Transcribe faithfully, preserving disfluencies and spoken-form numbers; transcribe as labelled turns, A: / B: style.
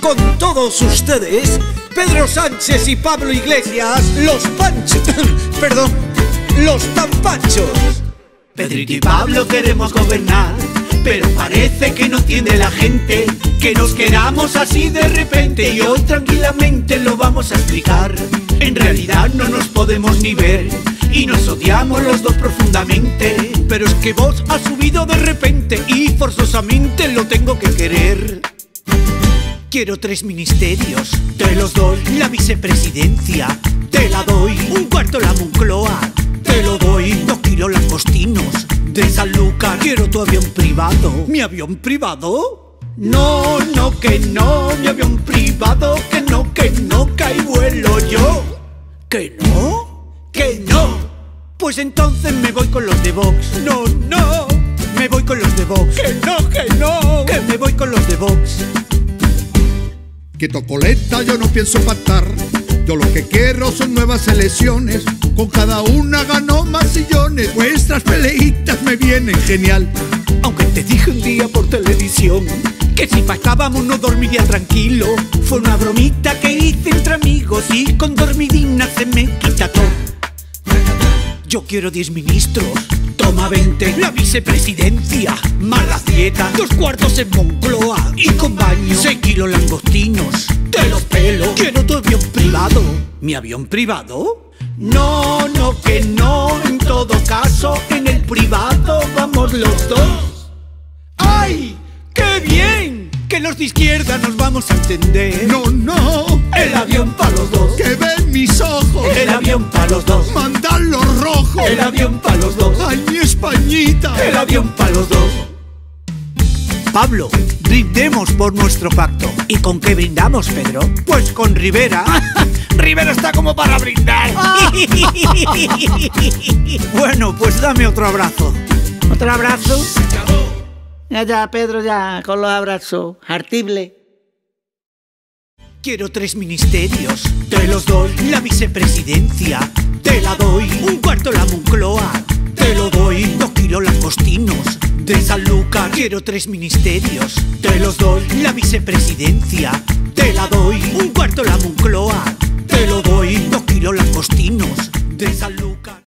A: Con todos ustedes, Pedro Sánchez y Pablo Iglesias, los panchos, perdón, los tan panchos.
B: Pedrito y Pablo queremos gobernar, pero parece que no entiende la gente que nos queramos así de repente, y hoy tranquilamente lo vamos a explicar. En realidad no nos podemos ni ver y nos odiamos los dos profundamente, pero es que vos has subido de repente y forzosamente lo tengo que querer. Quiero tres ministerios, te los doy. La vicepresidencia, te la doy. Un cuarto la Moncloa, te lo doy. Dos kilos langostinos de Sanlúcar. Quiero tu avión privado. ¿Mi avión privado? No, no, que no, mi avión privado. Que no, que no, que ahí vuelo yo. ¿Que no? ¿Que no? Pues entonces me voy con los de Vox. No, no, me voy con los de Vox. Que no, que no, que me voy con los de Vox.
C: Que tocoleta yo no pienso pactar. Yo lo que quiero son nuevas elecciones. Con cada una ganó más sillones. Vuestras peleitas me vienen genial.
B: Aunque te dije un día por televisión que si pactábamos no dormiría tranquilo. Fue una bromita que hice entre amigos y con dormidina se me quita todo. Yo quiero diez ministros, toma veinte. La vicepresidencia, malas dietas. Dos cuartos en Moncloa y con baño. Seis kilos langostinos, te los pelo. Quiero tu avión privado. ¿Mi avión privado? No, no, que no. En todo caso, en el privado vamos los dos. ¡Ay! ¡Qué bien! Que los de izquierda nos vamos a entender.
C: No, no,
B: el avión para los dos.
C: Que ven mis ojos.
B: El avión para los dos.
C: Mandan los rojos.
B: El avión para los dos.
C: Ay, mi Españita.
B: El avión para los dos. Pablo, brindemos por nuestro pacto. ¿Y con qué brindamos, Pedro? Pues con Rivera. Rivera está como para brindar. Bueno, pues dame otro abrazo.
D: ¿Otro abrazo? Ya, ya, Pedro, ya, con los abrazos. Hartible.
B: Quiero tres ministerios, te los doy. La vicepresidencia, te la doy. Un cuarto la Moncloa, te lo doy. Dos kilos langostinos de Sanlúcar. Quiero tres ministerios, te los doy. La vicepresidencia, te la doy. Un cuarto la Moncloa, te lo doy. Dos kilos langostinos de Sanlúcar.